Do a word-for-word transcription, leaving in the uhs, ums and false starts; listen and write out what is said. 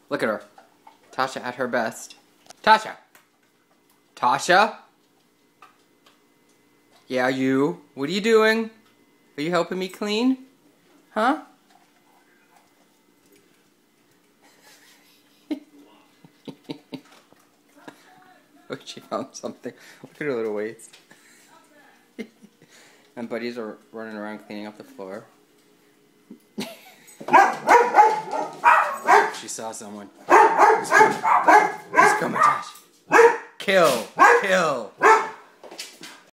Look at her. Tasha at her best. Tasha! Tasha? Yeah, you. What are you doing? Are you helping me clean? Huh? Oh, she found something. Look at her little waist. And buddies are running around cleaning up the floor. She saw someone. He's coming, Tash. Kill! Kill!